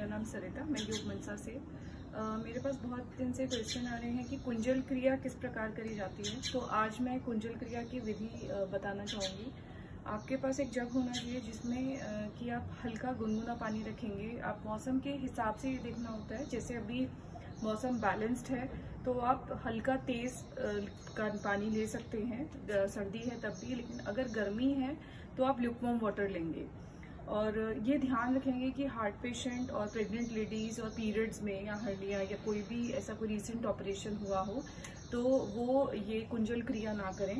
मेरा नाम सरिता, मैं योग मनसा से। मेरे पास बहुत दिन से क्वेश्चन आ रहे हैं कि कुंजल क्रिया किस प्रकार करी जाती है। तो आज मैं कुंजल क्रिया की विधि बताना चाहूँगी। आपके पास एक जग होना चाहिए जिसमें कि आप हल्का गुनगुना पानी रखेंगे। आप मौसम के हिसाब से ये देखना होता है, जैसे अभी मौसम बैलेंस्ड है तो आप हल्का तेज़ का पानी ले सकते हैं, सर्दी है तब भी। लेकिन अगर गर्मी है तो आप ल्यूकवार्म वाटर लेंगे। और ये ध्यान रखेंगे कि हार्ट पेशेंट और प्रेग्नेंट लेडीज़ और पीरियड्स में या हर्निया या कोई भी ऐसा कोई रीसेंट ऑपरेशन हुआ हो तो वो ये कुंजल क्रिया ना करें।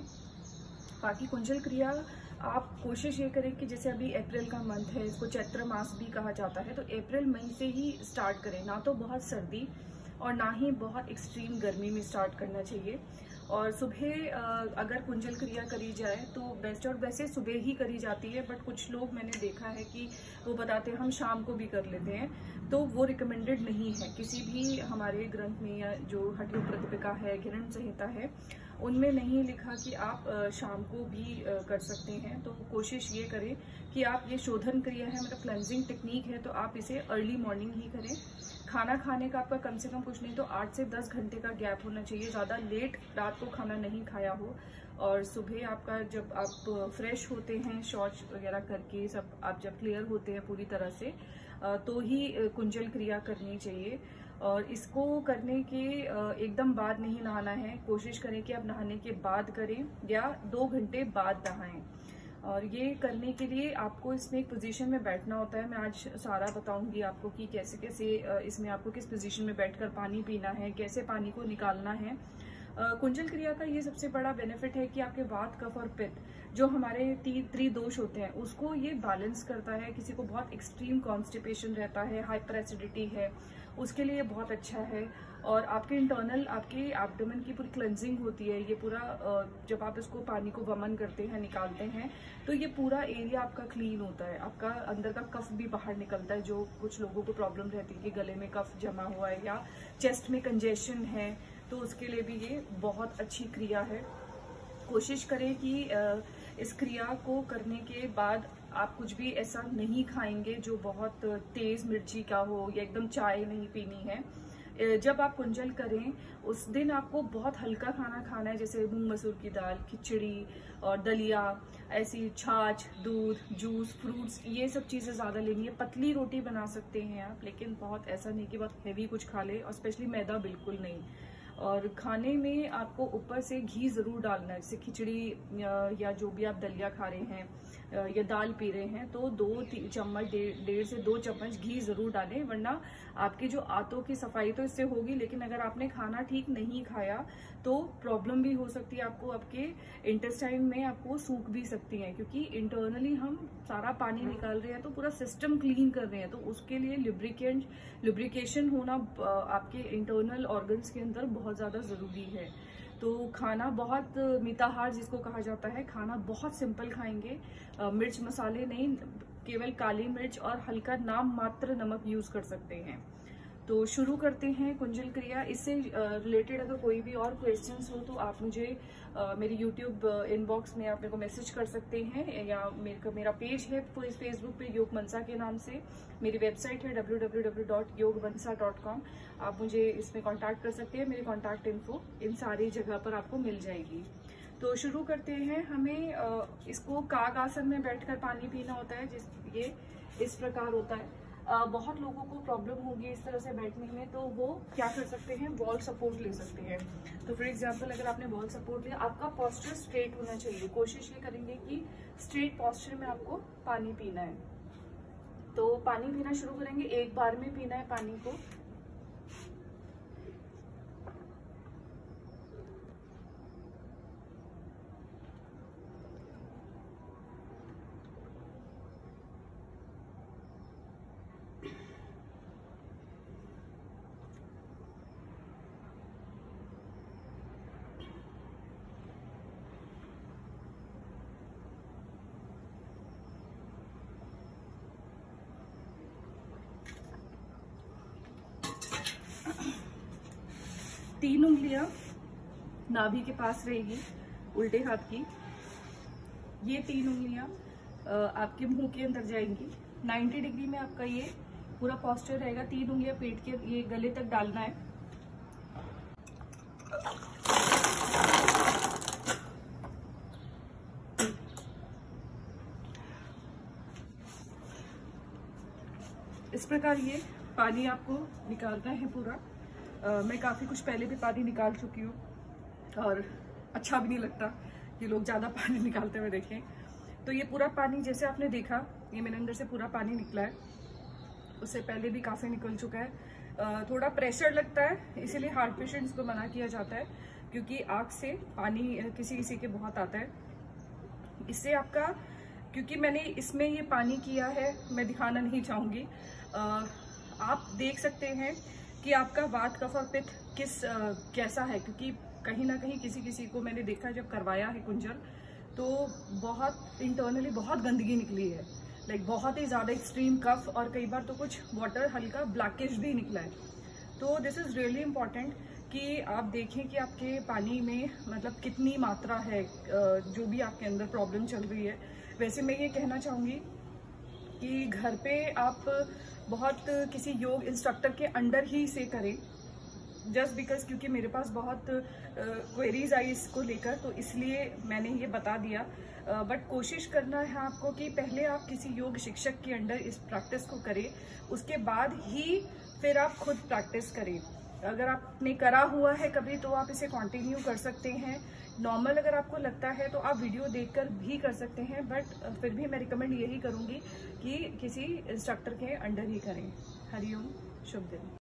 बाकी कुंजल क्रिया आप कोशिश ये करें कि जैसे अभी अप्रैल का मंथ है, इसको चैत्र मास भी कहा जाता है, तो अप्रैल मई से ही स्टार्ट करें। ना तो बहुत सर्दी और ना ही बहुत एक्सट्रीम गर्मी में स्टार्ट करना चाहिए। और सुबह अगर कुंजल क्रिया करी जाए तो बेस्ट, और वैसे सुबह ही करी जाती है, बट कुछ लोग मैंने देखा है कि वो बताते हैं हम शाम को भी कर लेते हैं, तो वो रिकमेंडेड नहीं है। किसी भी हमारे ग्रंथ में या जो हठयोग प्रतिपिका है, घिरण संहिता है, उनमें नहीं लिखा कि आप शाम को भी कर सकते हैं। तो कोशिश ये करें कि आप ये शोधन क्रिया है, मतलब क्लेंजिंग टेक्निक है, तो आप इसे अर्ली मॉर्निंग ही करें। खाना खाने का आपका कम से कम कुछ नहीं तो 8 से 10 घंटे का गैप होना चाहिए, ज़्यादा लेट रात को खाना नहीं खाया हो। और सुबह आपका जब आप फ्रेश होते हैं, शौच वगैरह करके सब आप जब क्लियर होते हैं पूरी तरह से, तो ही कुंजल क्रिया करनी चाहिए। और इसको करने के एकदम बाद नहीं नहाना है। कोशिश करें कि आप नहाने के बाद करें या 2 घंटे बाद नहाएं। और ये करने के लिए आपको इसमें एक पोजीशन में बैठना होता है। मैं आज सारा बताऊंगी आपको कि कैसे कैसे इसमें आपको किस पोजीशन में बैठकर पानी पीना है, कैसे पानी को निकालना है। कुंजल क्रिया का ये सबसे बड़ा बेनिफिट है कि आपके वात, कफ और पित्त जो हमारे त्रिदोष होते हैं उसको ये बैलेंस करता है। किसी को बहुत एक्सट्रीम कॉन्स्टिपेशन रहता है, हाइपर एसिडिटी है, उसके लिए बहुत अच्छा है। और आपके इंटरनल, आपके एब्डोमेन की पूरी क्लेंजिंग होती है। ये पूरा जब आप इसको पानी को वमन करते हैं, निकालते हैं, तो ये पूरा एरिया आपका क्लीन होता है। आपका अंदर का कफ भी बाहर निकलता है। जो कुछ लोगों को प्रॉब्लम रहती है कि गले में कफ जमा हुआ है या चेस्ट में कंजेशन है, तो उसके लिए भी ये बहुत अच्छी क्रिया है। कोशिश करें कि इस क्रिया को करने के बाद आप कुछ भी ऐसा नहीं खाएंगे जो बहुत तेज मिर्ची का हो, या एकदम चाय नहीं पीनी है। जब आप कुंजल करें उस दिन आपको बहुत हल्का खाना खाना है, जैसे मूंग मसूर की दाल, खिचड़ी और दलिया, ऐसी छाछ, दूध, जूस, फ्रूट्स, ये सब चीज़ें ज़्यादा लेनी है। पतली रोटी बना सकते हैं आप, लेकिन बहुत ऐसा नहीं कि बहुत हैवी कुछ खा ले, और स्पेशली मैदा बिल्कुल नहीं। और खाने में आपको ऊपर से घी ज़रूर डालना है। जैसे खिचड़ी या जो भी आप दलिया खा रहे हैं या दाल पी रहे हैं, तो 2 चम्मच, 1.5 से 2 चम्मच घी ज़रूर डालें, वरना आपकी जो आंतों की सफाई तो इससे होगी, लेकिन अगर आपने खाना ठीक नहीं खाया तो प्रॉब्लम भी हो सकती है। आपको आपके इंटेस्टाइन में आपको सूख भी सकती हैं, क्योंकि इंटरनली हम सारा पानी निकाल रहे हैं तो पूरा सिस्टम क्लीन कर रहे हैं, तो उसके लिए लुब्रिकेशन होना आपके इंटरनल ऑर्गन्स के अंदर बहुत ज़्यादा ज़रूरी है। तो खाना बहुत मिताहार जिसको कहा जाता है, खाना बहुत सिंपल खाएंगे, मिर्च मसाले नहीं, केवल काली मिर्च और हल्का नाम मात्र नमक यूज कर सकते हैं। तो शुरू करते हैं कुंजल क्रिया। इससे रिलेटेड अगर कोई भी और क्वेश्चंस हो तो आप मुझे मेरी यूट्यूब इनबॉक्स में आप मेरे को मैसेज कर सकते हैं, या मेरा पेज है फेसबुक पे योग मनसा के नाम से। मेरी वेबसाइट है www.yogmansa.com। आप मुझे इसमें कांटेक्ट कर सकते हैं। मेरी कांटेक्ट इन्फो इन सारी जगह पर आपको मिल जाएगी। तो शुरू करते हैं। हमें इसको काग आसन में बैठकर पानी पीना होता है, ये इस प्रकार होता है। बहुत लोगों को प्रॉब्लम होगी इस तरह से बैठने में, तो वो क्या कर सकते हैं, वॉल सपोर्ट ले सकते हैं। तो फॉर एग्जांपल अगर आपने वॉल सपोर्ट लिया, आपका पोस्चर स्ट्रेट होना चाहिए। कोशिश ये करेंगे कि स्ट्रेट पोस्चर में आपको पानी पीना है। तो पानी पीना शुरू करेंगे, एक बार में पीना है पानी को। तीन उंगलियां नाभि के पास रहेगी, उल्टे हाथ की। ये 3 उंगलियां आपके मुंह के अंदर जाएंगी। 90 डिग्री में आपका ये पूरा पॉस्चर रहेगा। 3 उंगलियां पेट के ये गले तक डालना है। इस प्रकार ये पानी आपको निकालना है पूरा। मैं काफ़ी कुछ पहले भी पानी निकाल चुकी हूँ और अच्छा भी नहीं लगता कि लोग ज़्यादा पानी निकालते हुए देखें। तो ये पूरा पानी जैसे आपने देखा, ये मेरे अंदर से पूरा पानी निकला है। उससे पहले भी काफ़ी निकल चुका है। थोड़ा प्रेशर लगता है, इसीलिए हार्ट पेशेंट्स को मना किया जाता है, क्योंकि आँख से पानी किसी किसी के बहुत आता है। इससे आपका, क्योंकि मैंने इसमें ये पानी किया है, मैं दिखाना नहीं चाहूँगी। आप देख सकते हैं कि आपका वात कफ और पित्त कैसा है, क्योंकि कहीं ना कहीं किसी किसी को मैंने देखा जब करवाया है कुंजल, तो बहुत इंटरनली बहुत गंदगी निकली है, लाइक बहुत ही ज़्यादा एक्सट्रीम कफ, और कई बार तो कुछ वाटर हल्का ब्लैकिश भी निकला है। तो दिस इज़ रियली इम्पॉर्टेंट कि आप देखें कि आपके पानी में मतलब कितनी मात्रा है, जो भी आपके अंदर प्रॉब्लम चल रही है। वैसे मैं ये कहना चाहूँगी कि घर पे आप बहुत किसी योग इंस्ट्रक्टर के अंडर ही से करें, जस्ट बिकॉज क्योंकि मेरे पास बहुत क्वेरीज आई इसको लेकर, तो इसलिए मैंने ये बता दिया। बट कोशिश करना है आपको कि पहले आप किसी योग शिक्षक के अंडर इस प्रैक्टिस को करें, उसके बाद ही फिर आप खुद प्रैक्टिस करें। अगर आपने करा हुआ है कभी तो आप इसे कंटिन्यू कर सकते हैं। नॉर्मल अगर आपको लगता है तो आप वीडियो देखकर भी कर सकते हैं, बट फिर भी मैं रिकमेंड यही करूँगी कि किसी इंस्ट्रक्टर के अंडर ही करें। हरिओम, शुभ दिन।